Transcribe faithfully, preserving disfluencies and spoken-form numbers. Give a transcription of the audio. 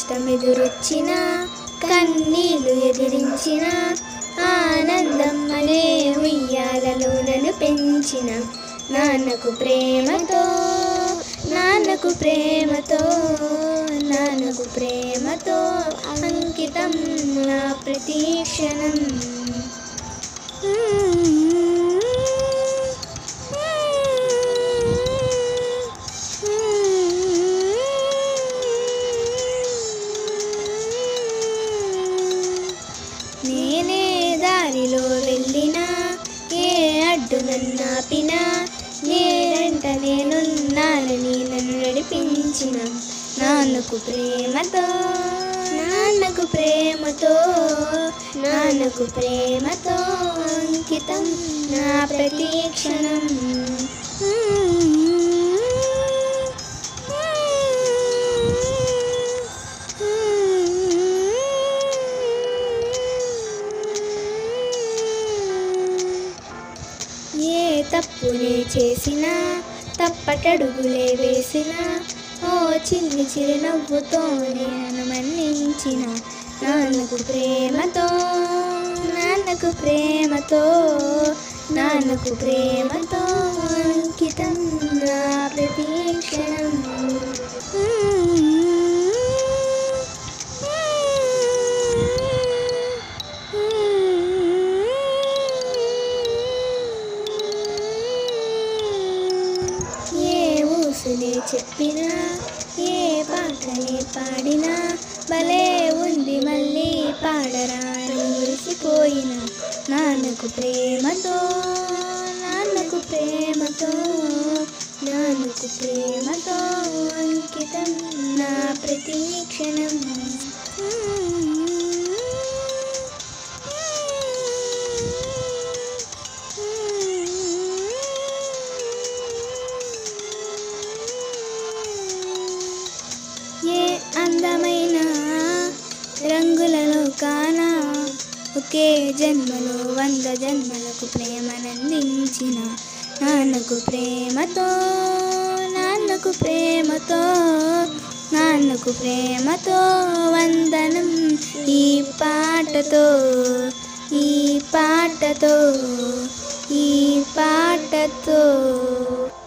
కష్టమెదురొచ్చిన కన్నీళ్లు ఎదిరించిన ఆనందం అనే ఉయ్యాలలో నన్ను పెంచిన నాన్నకు ప్రేమతో నాన్నకు ప్రేమతో నాన్నకు ప్రేమతో అంకితం నా ప్రతి క్షణం. నేనే దారిలో వెళ్ళినా ఏ అడ్డు నన్నాపినా నేనంట నేనున్నానని నన్ను నడిపించిన నాన్నకు ప్రేమతో నాన్నకు ప్రేమతో నాన్నకు ప్రేమతో అంకితం నా ప్రతి క్షణం. ఏ తప్పునే చేసినా తప్పటడుగులే వేసినా ఓ చిన్ని చిరునవ్వుతోనే నన్ను మన్నించిన నాన్నకు ప్రేమతో నాన్నకు ప్రేమతో నాన్నకు ప్రేమతో అంకితం నా ప్రతి క్షణం. ఊసులే చెప్పినా ఏ పాటనే పాడినా భలే ఉంది మళ్ళీ పాడరా మురిసిపోయిన నాన్నకు ప్రేమతో నాన్నకు ప్రేమతో నాన్నకు ప్రేమతో అంకితం నా ప్రతి క్షణం. ఏ అందమైన రంగులలో కానా ఒకే జన్మలో వంద జన్మలకు ప్రేమనందించిన నాన్నకు ప్రేమతో నాన్నకు ప్రేమతో నాన్నకు ప్రేమతో వందనం ఈ పాటతో ఈ పాటతో ఈ పాటతో.